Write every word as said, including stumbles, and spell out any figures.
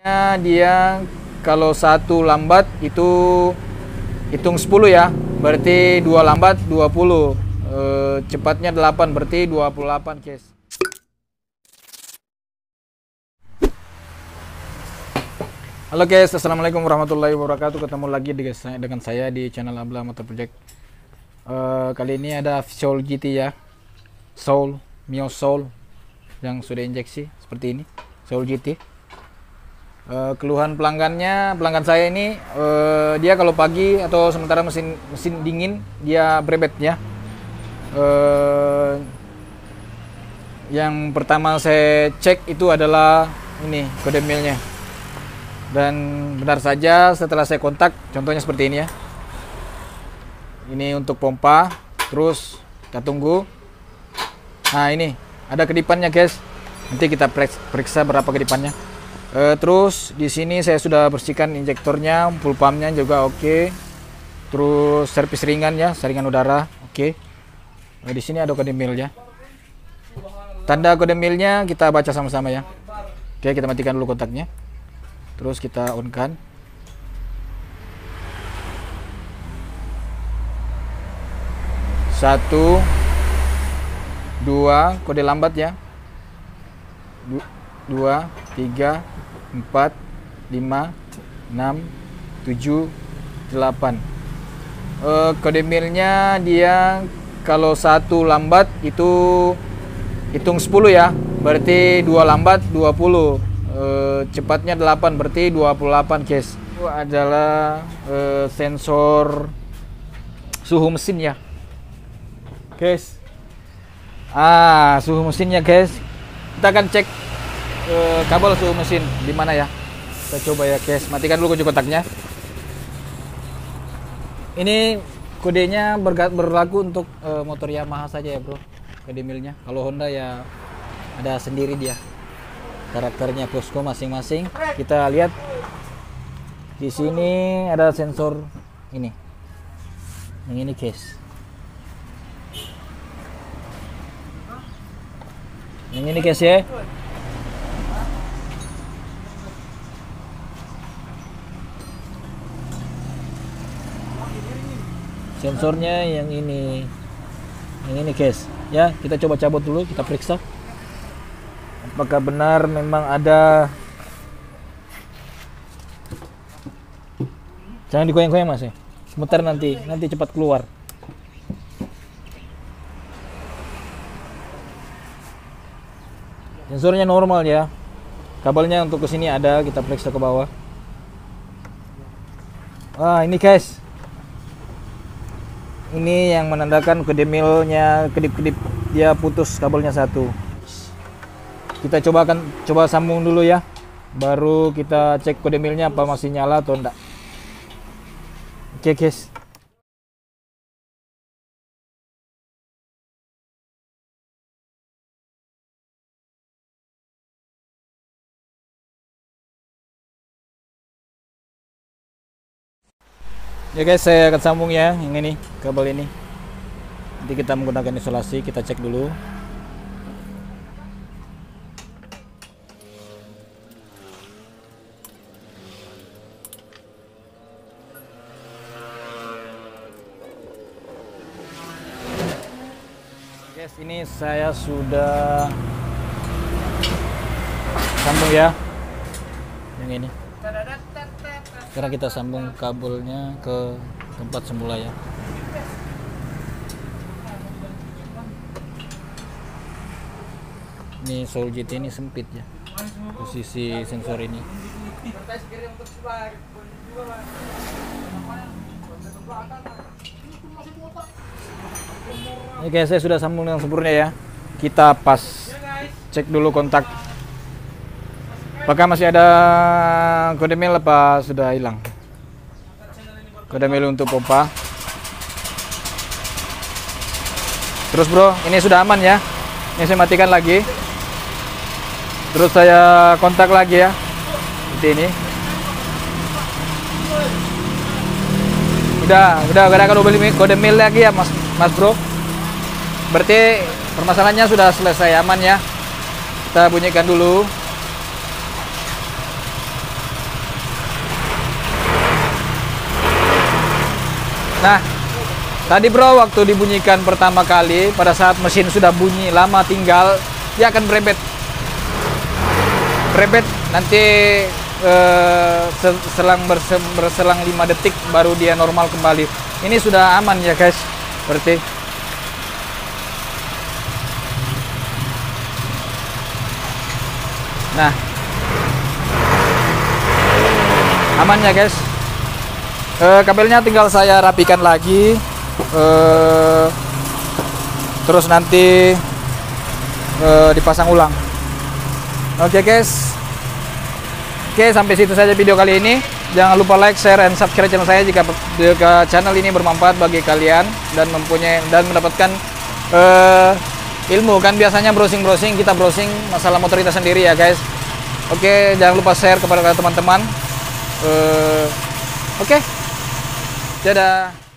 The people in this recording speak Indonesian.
Dia kalau satu lambat itu hitung sepuluh ya, berarti dua lambat dua puluh, e, cepatnya delapan, berarti dua puluh delapan guys. Halo guys, assalamualaikum warahmatullahi wabarakatuh. Ketemu lagi dengan saya di channel Abla Motor Project. E, kali ini ada Soul G T ya, Soul Mio Soul yang sudah injeksi seperti ini, Soul G T. Uh, keluhan pelanggannya, pelanggan saya ini uh, dia kalau pagi atau sementara mesin mesin dingin dia brebet ya. Uh, yang pertama saya cek itu adalah ini kode milnya, dan benar saja setelah saya kontak, contohnya seperti ini ya. Ini untuk pompa, terus kita tunggu. Nah ini ada kedipannya guys, nanti kita periksa berapa kedipannya. Uh, terus di sini saya sudah bersihkan injektornya, full pumpnya juga oke. Okay. Terus servis ringan ya, saringan udara oke. Okay. Uh, di sini ada kode mil ya. Tanda kode milnya kita baca sama-sama ya. Oke, okay, kita matikan dulu kontaknya. Terus kita on kan. Satu, dua, kode lambat ya. Du dua, tiga, empat, lima, enam, tujuh, delapan. E, kode milnya dia kalau satu lambat itu hitung sepuluh ya, berarti dua lambat dua puluh, e, cepatnya delapan, berarti dua puluh delapan guys. Itu adalah e, sensor suhu mesin ya guys. Ah, suhu mesinnya guys. Kita akan cek Uh, kabel suhu mesin di mana ya, kita coba ya guys. Matikan dulu kunci kontaknya. Ini kodenya berlaku untuk uh, motor Yamaha saja ya bro, kode milnya. Kalau Honda ya ada sendiri dia karakternya, posko masing-masing. Kita lihat di sini ada sensor ini, yang ini guys, yang ini guys ya. Sensornya yang ini, yang ini guys ya. Kita coba cabut dulu, kita periksa apakah benar memang ada. Jangan digoyang-goyang mas ya, sebentar nanti nanti cepat keluar. Sensornya normal ya, kabelnya untuk kesini ada, kita periksa ke bawah. Wah ini guys, ini yang menandakan kode milnya kedip-kedip, dia putus kabelnya satu. Kita coba akan coba sambung dulu ya, baru kita cek kode milnya apa masih nyala atau enggak. Oke guys. Ya guys, saya akan sambung ya yang ini, kabel ini. Nanti kita menggunakan isolasi, kita cek dulu. Guys, ini saya sudah sambung ya yang ini. Sekarang kita sambung kabelnya ke tempat semula ya. Ini Soul G T ini sempit ya posisi sensor ini. Ini guys, saya sudah sambung dengan sempurna ya. Kita pas cek dulu kontak, apakah masih ada kode mil apa sudah hilang. Kode mil untuk pompa. Terus bro, ini sudah aman ya. Ini saya matikan lagi. Terus saya kontak lagi ya, seperti ini. Udah, udah gak ada kode mil lagi ya mas, mas bro. Berarti permasalahannya sudah selesai, aman ya. Kita bunyikan dulu. Nah, tadi bro, waktu dibunyikan pertama kali, pada saat mesin sudah bunyi lama tinggal, dia akan berebet. Berebet, nanti eh, selang berselang lima detik baru dia normal kembali. Ini sudah aman ya guys, berarti. Nah, aman ya guys. E, kabelnya tinggal saya rapikan lagi, e, terus nanti e, dipasang ulang. Oke guys, oke sampai situ saja video kali ini. Jangan lupa like, share, and subscribe channel saya jika, jika channel ini bermanfaat bagi kalian dan mempunyai dan mendapatkan e, ilmu. Kan biasanya browsing-browsing, kita browsing masalah motor kita sendiri ya guys. Oke, jangan lupa share kepada teman-teman. Uh, Oke, dadah.